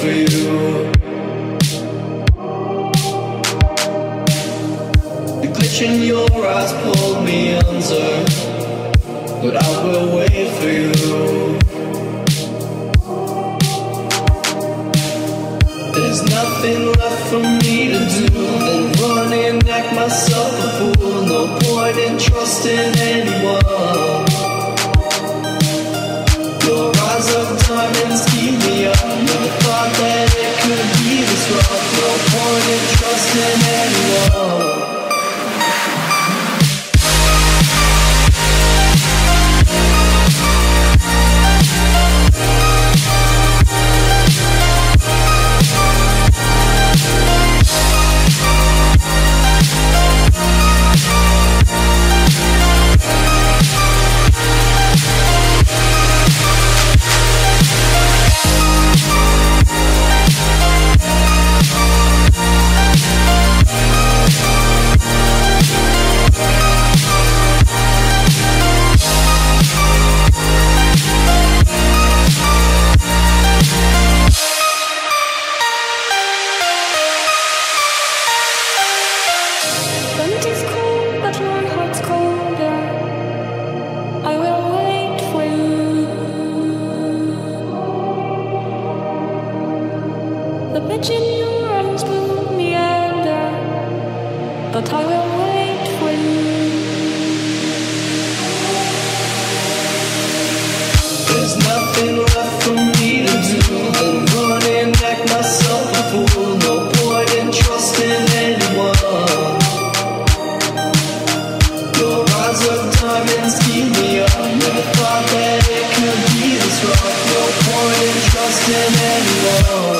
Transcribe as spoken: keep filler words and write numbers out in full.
for you. The glitch in your eyes pulled me under, but I will wait for you. There's nothing left for me to do than run and act myself a fool. No point in trusting anyone. Your eyes of diamonds keep me up. Never thought that it could be this rough. No point in trusting anyone. Never thought that it could be this rough. No point in trusting anyone.